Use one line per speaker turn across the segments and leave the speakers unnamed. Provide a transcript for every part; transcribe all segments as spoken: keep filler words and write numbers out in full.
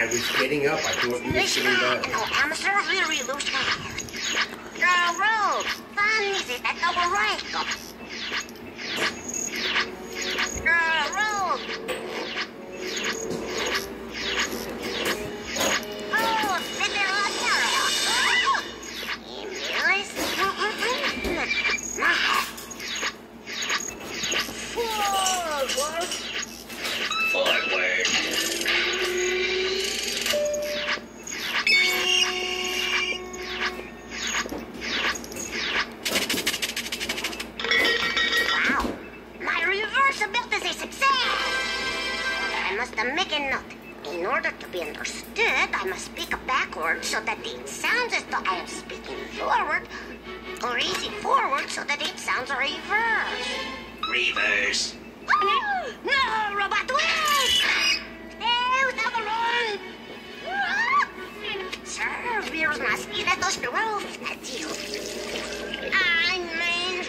I was getting up. I thought you were sitting down.
No, I'm sorry, revolutionary. Girl, Rogue, fan visita todo rico. Girl, Rogue. Oh, vete la cara. Y miles. Forward.
Forward.
I must make a note. In order to be understood, I must speak backwards so that it sounds as though I am speaking forward, or easy forward so that it sounds reverse.
Reverse.
No, robot, wait! Hey, without the run! Sir, here's my speed at those growth at you. I mean,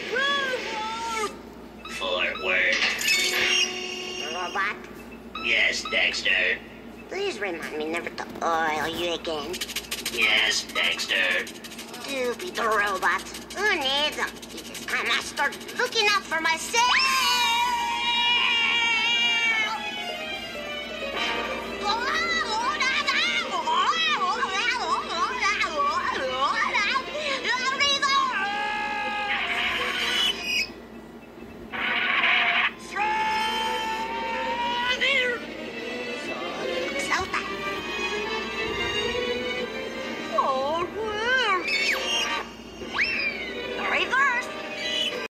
forward.
Robot?
Yes, Dexter.
Please remind me never to oil you again.
Yes, Dexter.
Stupid robot. Who needs them? It is time I start looking out for myself!